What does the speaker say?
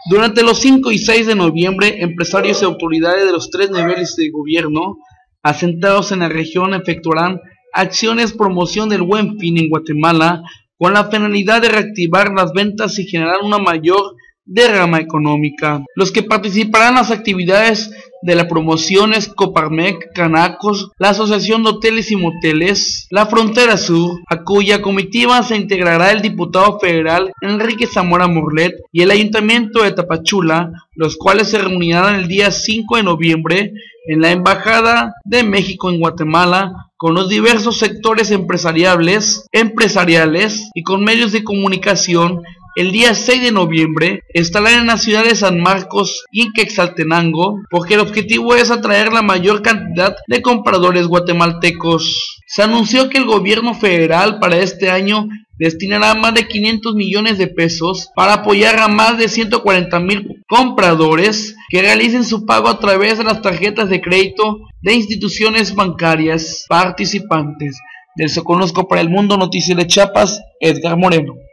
Durante los 5 y 6 de noviembre, empresarios y autoridades de los 3 niveles de gobierno asentados en la región efectuarán acciones promoción del Buen Fin en Guatemala con la finalidad de reactivar las ventas y generar una mayor derrama económica. Los que participarán en las actividades de la promoción es Coparmex, Canacos, la Asociación de Hoteles y Moteles, la Frontera Sur, a cuya comitiva se integrará el diputado federal Enrique Zamora Morlet y el Ayuntamiento de Tapachula, los cuales se reunirán el día 5 de noviembre en la Embajada de México en Guatemala con los diversos sectores empresariales y con medios de comunicación. El día 6 de noviembre estarán en la ciudad de San Marcos y en Quetzaltenango, porque el objetivo es atraer la mayor cantidad de compradores guatemaltecos. Se anunció que el gobierno federal para este año destinará más de 500 millones de pesos para apoyar a más de 140,000 compradores que realicen su pago a través de las tarjetas de crédito de instituciones bancarias participantes. Del Soconusco para el Mundo, Noticias de Chiapas, Edgar Moreno.